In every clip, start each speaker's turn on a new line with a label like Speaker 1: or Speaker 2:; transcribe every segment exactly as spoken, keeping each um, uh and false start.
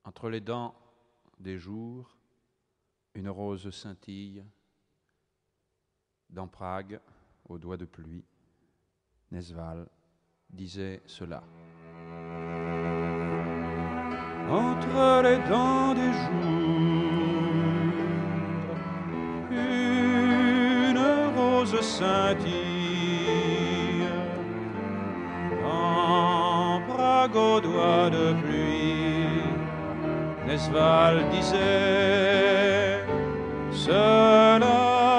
Speaker 1: Entre les dents des jours, une rose scintille. Dans Prague, aux doigts de pluie, Nesval disait cela. Entre les dents des jours, une rose scintille. Dans Prague, aux doigts de pluie, Nesval disait cela.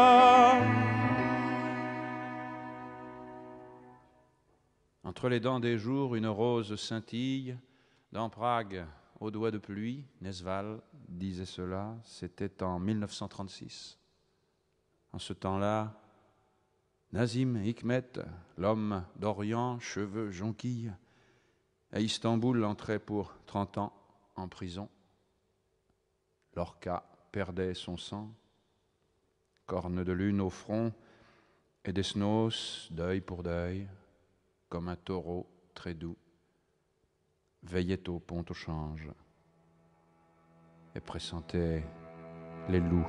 Speaker 1: Entre les dents des jours, une rose scintille. Dans Prague, aux doigts de pluie, Nesval disait cela. C'était en mille neuf cent trente-six. En ce temps-là, Nazim Hikmet, l'homme d'Orient, cheveux jonquilles, à Istanbul entrait pour trente ans en prison. Lorca perdait son sang, corne de lune au front, et Desnos, deuil pour deuil, comme un taureau très doux, veillait au pont au change et pressentait les loups.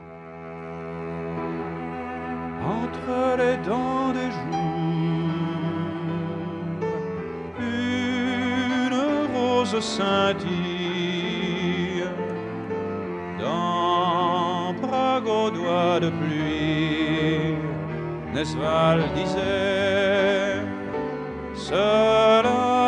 Speaker 1: Entre les dents des jours, une rose scintille. Dans Prague, aux doigts de pluie, Nesval disait cela.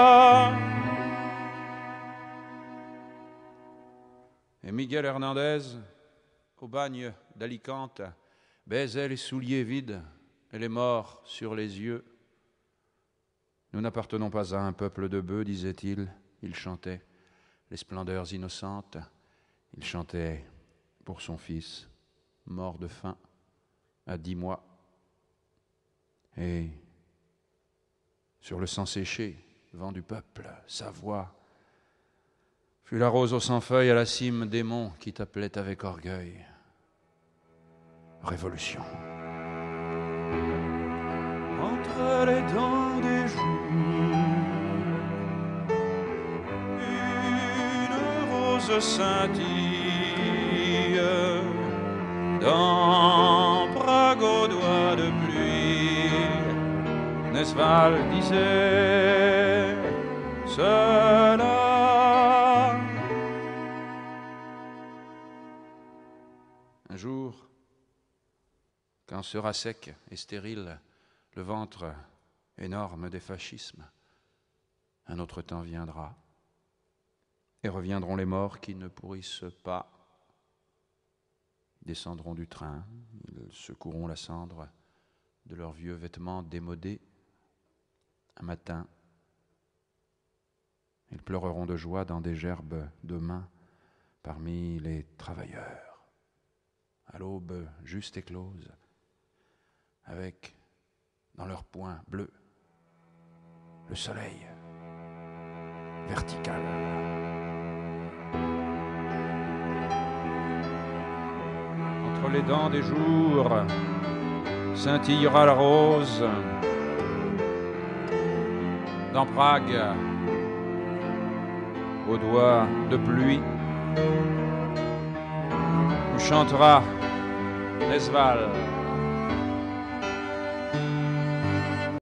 Speaker 1: Et Miguel Hernandez, au bagne d'Alicante, baisait les souliers vides et les morts sur les yeux. Nous n'appartenons pas à un peuple de bœufs, disait-il. Il chantait les splendeurs innocentes. Il chantait pour son fils, mort de faim à dix mois. Et sur le sang séché, vent du peuple, sa voix fut la rose aux cent feuilles à la cime des monts qui t'appelait avec orgueil. Révolution. Entre les dents des jours, une rose scintille. Dans Prague, aux doigts de pluie, Nesval disait cela. Un jour, quand sera sec et stérile le ventre énorme des fascismes, un autre temps viendra, et reviendront les morts qui ne pourrissent pas, descendront du train, ils secoueront la cendre de leurs vieux vêtements démodés. Un matin, ils pleureront de joie dans des gerbes de main parmi les travailleurs, à l'aube juste éclose, avec dans leurs poings bleus le soleil vertical. Entre les dents des jours scintillera la rose. Dans Prague, aux doigts de pluie, où chantera Nesval.